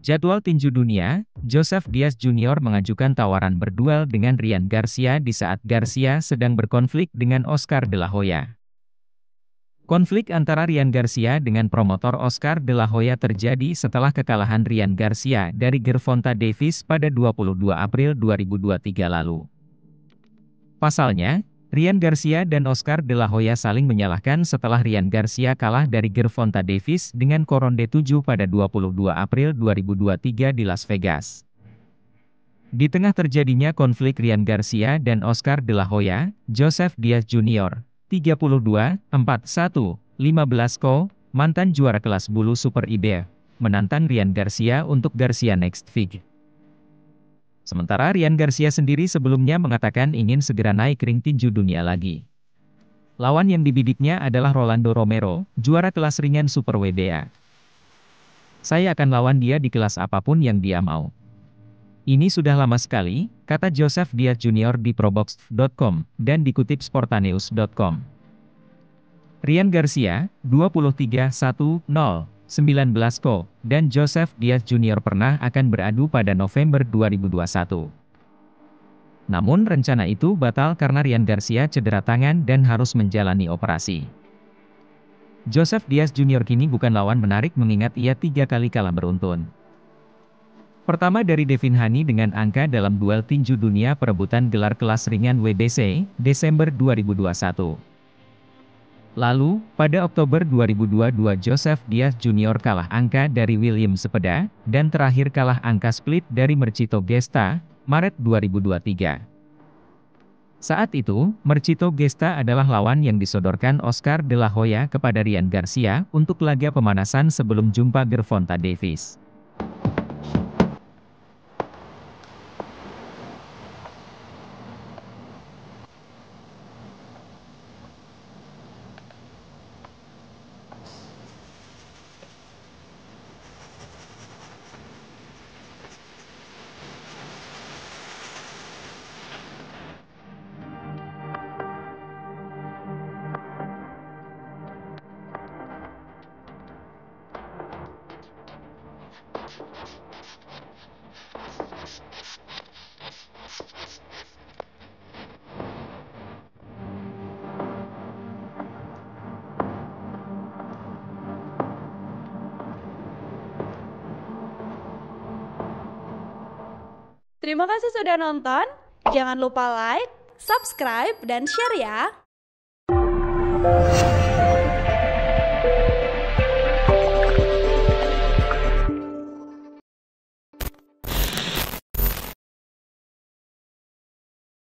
Jadwal tinju dunia, Joseph Diaz Junior mengajukan tawaran berduel dengan Ryan Garcia di saat Garcia sedang berkonflik dengan Oscar de la Hoya. Konflik antara Ryan Garcia dengan promotor Oscar de la Hoya terjadi setelah kekalahan Ryan Garcia dari Gervonta Davis pada 22 April 2023 lalu. Pasalnya, Ryan Garcia dan Oscar de la Hoya saling menyalahkan setelah Ryan Garcia kalah dari Gervonta Davis dengan Ronde 7 pada 22 April 2023 di Las Vegas. Di tengah terjadinya konflik Ryan Garcia dan Oscar de la Hoya, Joseph Diaz Junior, 32, 41, 15 mantan juara kelas bulu Super IBF, menantang Ryan Garcia untuk Garcia Next Fight. Sementara Ryan Garcia sendiri sebelumnya mengatakan ingin segera naik ring tinju dunia lagi. Lawan yang dibidiknya adalah Rolando Romero, juara kelas ringan Super WBA. Saya akan lawan dia di kelas apapun yang dia mau. Ini sudah lama sekali, kata Joseph Diaz Junior di probox.com, dan dikutip sportanews.com. Ryan Garcia, 23, 1, 0. 19 dan Joseph Diaz Junior pernah akan beradu pada November 2021. Namun rencana itu batal karena Ryan Garcia cedera tangan dan harus menjalani operasi. Joseph Diaz Junior kini bukan lawan menarik mengingat ia 3 kali kalah beruntun. Pertama dari Devin Haney dengan angka dalam duel tinju dunia perebutan gelar kelas ringan WBC, Desember 2021. Lalu, pada Oktober 2022 Joseph Diaz Junior kalah angka dari William Cepeda, dan terakhir kalah angka split dari Mercito Gesta, Maret 2023. Saat itu, Mercito Gesta adalah lawan yang disodorkan Oscar de la Hoya kepada Ryan Garcia untuk laga pemanasan sebelum jumpa Gervonta Davis. Terima kasih sudah nonton. Jangan lupa like, subscribe, dan share ya.